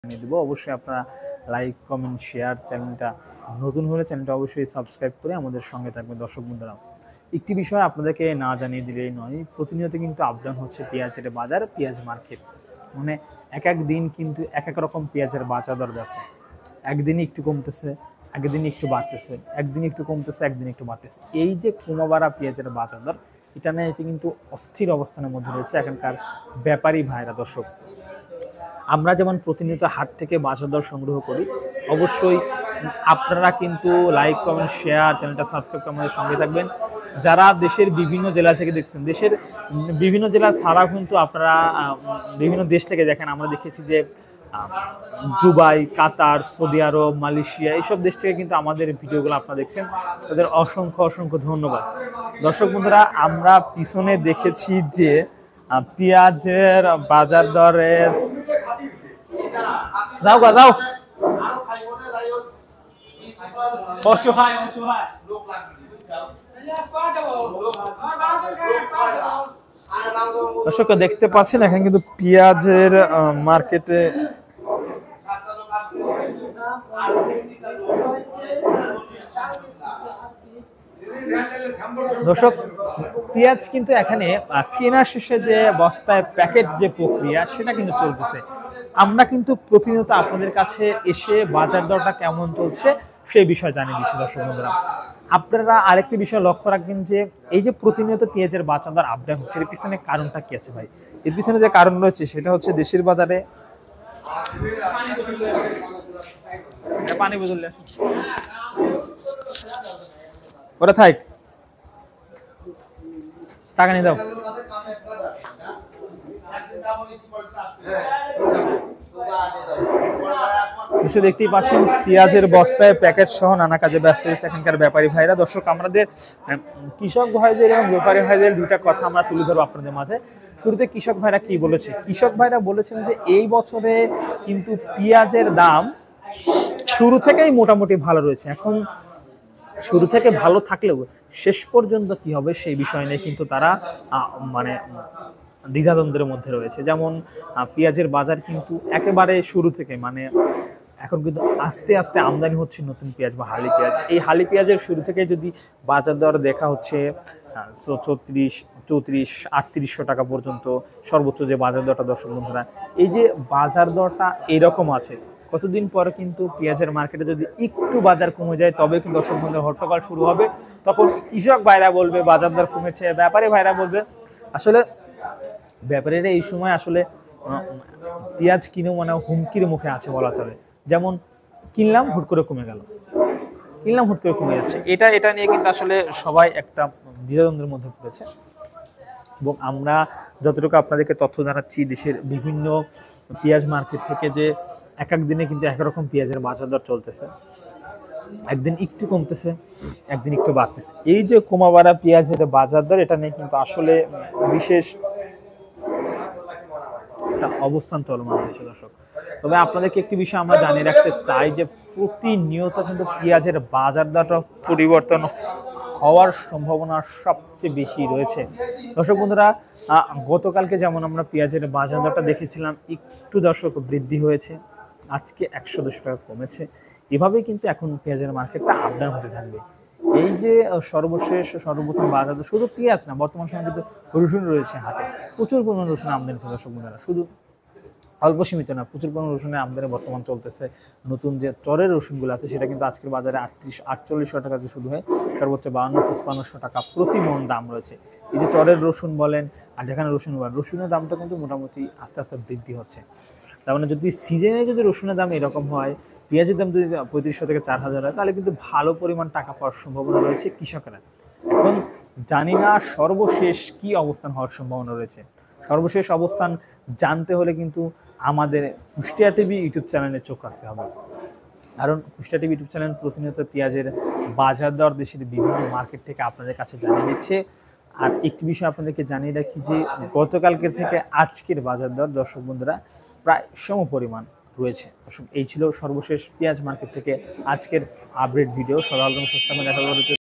জানিয়ে দেবো। অবশ্যই আপনারা লাইক, কমেন্ট, শেয়ার, চ্যানেলটা নতুন হলে চ্যানেলটা অবশ্যই সাবস্ক্রাইব করে আমাদের সঙ্গে থাকবেন দর্শক বন্ধুরা। একটি বিষয় আপনাদেরকে না জানিয়ে দিলেই নয়, প্রতিনিয়ত কিন্তু আপডাউন হচ্ছে পেঁয়াজের বাজার, পেঁয়াজ মার্কেট। মানে এক এক দিন কিন্তু এক এক রকম পেঁয়াজের বাজার দর যাচ্ছে। একদিনই একটু কমতেছে, একদিন একটু বাড়তেছে, একদিন একটু কমতেছে, একদিন একটু বাড়তেছে। এই যে কমা বাড়া পেঁয়াজের বাজার দর, এটা নিয়ে কিন্তু অস্থির অবস্থানের মধ্যে রয়েছে এখানকার ব্যাপারী ভাইরা। দর্শক, আমরা যেমন প্রতিনিয়ত হাট থেকে বাজার দর সংগ্রহ করি, অবশ্যই আপনারা কিন্তু লাইক, কমেন্ট, শেয়ার, চ্যানেলটা সাবস্ক্রাইব করে আমাদের সঙ্গে থাকবেন। যারা দেশের বিভিন্ন জেলা থেকে দেখছেন, দেশের বিভিন্ন জেলা ছাড়াও কিন্তু আপনারা বিভিন্ন দেশ থেকে দেখেন। আমরা দেখেছি যে Dubai, Qatar, Saudi Arab, Malaysia, এইসব দেশ থেকে কিন্তু আমাদের ভিডিওগুলো আপনারা দেখছেন। তাদের অসংখ্য অসংখ্য ধন্যবাদ। দর্শক বন্ধুরা, আমরা পিছনে দেখেছি যে পেঁয়াজের বাজার দরের যাও গা যাও দর্শক দেখতে পাচ্ছেন এখানে কিন্তু পেঁয়াজের মার্কেটে দর্শক পেঁয়াজ কিন্তু এখানে কেনা শেষে যে বস্তায় প্যাকেট যে প্রক্রিয়া সেটা কিন্তু চলতেছে। আমরা কিন্তু প্রতিনিয়ত আপনাদের কাছে এসে বাজার দরটা কেমন চলছে সেই বিষয় জানিয়ে দিচ্ছি। দর্শক বন্ধুরা, আপনারা আরেকটি বিষয় লক্ষ্য রাখবেন যে এই যে প্রতিনিয়ত পেঁয়াজের বাজার দর আপডাউন হচ্ছে, এর পিছনে কারণটা কি আছে ভাই? এর পিছনে যে কারণ রয়েছে সেটা হচ্ছে দেশের বাজারে পানি বদলে ওরা থাক, টাকা নিয়ে দাও। দেখতেই পাচ্ছেন পেঁয়াজের বস্তায় প্যাকেট সহ নানা কাজে ব্যস্ত রয়েছে এখানকার ব্যাপারী ভাইরা। দর্শক, আমাদের কৃষক ভাইদের এবং ব্যাপারী ভাইদের দুইটা কথা আমরা তুলে ধরবো আপনাদের মাঝে। শুরুতে কৃষক ভাইরা কি বলেছে? কৃষক ভাইরা বলেছেন যে এই বছরে কিন্তু পেঁয়াজের দাম শুরু থেকেই মোটামুটি ভালো রয়েছে। এখন শুরু থেকে ভালো থাকলেও শেষ পর্যন্ত কি হবে সেই বিষয় নিয়ে কিন্তু তারা মানে দ্বিধাদ্বন্দ্বের মধ্যে রয়েছে। যেমন পেঁয়াজের বাজার কিন্তু একেবারে শুরু থেকে মানে এখন কিন্তু আস্তে আস্তে আমদানি হচ্ছে নতুন পেঁয়াজ বা হালি পেঁয়াজ। এই হালি পেঁয়াজের শুরু থেকে যদি বাজার দর দেখা হচ্ছে 34, 34, 3800 টাকা পর্যন্ত সর্বোচ্চ যে বাজার দরটা। দর্শক বন্ধুরা, এই যে বাজার দরটা এরকম আছে, কতদিন পরে কিন্তু পেঁয়াজের মার্কেটে যদি একটু বাজার কমে যায় তবে কিন্তু দর্শক বন্ধুদের হট্টগোল শুরু হবে। তখন কৃষক ভাইরা বলবে বাজার দর কমেছে, ব্যাপারী ভাইরা বলবে। আসলে ব্যাপারীরা এই সময় আসলে পেঁয়াজ কিনে মানে হুমকির মুখে আছে বলা চলে। যেমন কিনলাম হুট করে কমে গেল, কিনলাম হুট করে কমে যাচ্ছে। এটা নিয়ে কিন্তু আসলে সবাই একটা দ্বিধাদ্বন্দ্বের মধ্যে পড়েছে। এবং আমরা যতটুকু আপনাদেরকে তথ্য জানাচ্ছি দেশের বিভিন্ন পেঁয়াজ মার্কেট থেকে, যে এক এক দিনে কিন্তু একরকম পেঁয়াজের বাজার দর চলতেছে। একদিন একটু কমতেছে, একদিন একটু বাড়তেছে। এই যে কমা বাড়া পেঁয়াজের বাজার দর, এটা নিয়ে কিন্তু আসলে বিশেষ একটা অবস্থান চলমান রয়েছে। দর্শক, তবে আপনাদেরকে একটি বিষয় আমরা জানিয়ে রাখতে চাই যে প্রতিনিয়ত কিন্তু পেঁয়াজের বাজার দরটা পরিবর্তন হওয়ার সম্ভাবনা সবচেয়ে বেশি রয়েছে। দর্শক বন্ধুরা, গতকালকে যেমন আমরা পেঁয়াজের বাজার দরটা দেখেছিলাম একটু দর্শক বৃদ্ধি হয়েছে, আজকে 100-200 টাকা কমেছে। এভাবেই কিন্তু এখন পেঁয়াজের মার্কেটটা আপডাউন হতে থাকবে। এই যে সর্বপ্রথম বাজার শুধু পেঁয়াজ না, বর্তমান সময় কিন্তু রসুন রয়েছে হাটে, প্রচুর পরিমাণ রসুন আমদানি হচ্ছে। দর্শক বন্ধুরা, শুধু অল্প সীমিত না, প্রচুর পরিমাণ রসুনের আমদানি বর্তমান চলতেছে। নতুন যে চরের রসুনগুলো আছে সেটা কিন্তু আজকের বাজারে 38-4800 টাকা শুরু হয়, সর্বোচ্চ 52-5500 টাকা প্রতি মন দাম রয়েছে। এই যে চরের রসুন বলেন আর যেখানে রসুন বলেন, রসুনের দামটা কিন্তু মোটামুটি আস্তে আস্তে বৃদ্ধি হচ্ছে। তার মানে যদি সিজনে যদি রসুনের দাম এরকম হয়, পেঁয়াজের দাম যদি 3500 থেকে 4000 হয়, তাহলে কিন্তু ভালো পরিমাণ টাকা পাওয়ার সম্ভাবনা রয়েছে কৃষকেরা। এখন জানি না সর্বশেষ কি অবস্থান হওয়ার সম্ভাবনা রয়েছে। সর্বশেষ অবস্থান জানতে হলে কিন্তু আমাদের কুষ্টিয়া টিভি ইউটিউব চ্যানেলে চোখ রাখতে হবে। কারণ কুষ্টিয়া টিভি ইউটিউব চ্যানেল প্রতিনিয়ত পেঁয়াজের বাজার দর দেশের বিভিন্ন মার্কেট থেকে আপনাদের কাছে জানিয়ে দিচ্ছে। আর একটি বিষয় আপনাদেরকে জানিয়ে রাখি যে গতকালকে থেকে আজকের বাজার দর দর্শক বন্ধুরা প্রায় সমপরিমাণ রয়েছে। দর্শক, এই ছিল সর্বশেষ পেঁয়াজ মার্কেট থেকে আজকের আপডেট ভিডিও। সকাল সুস্থ দেখা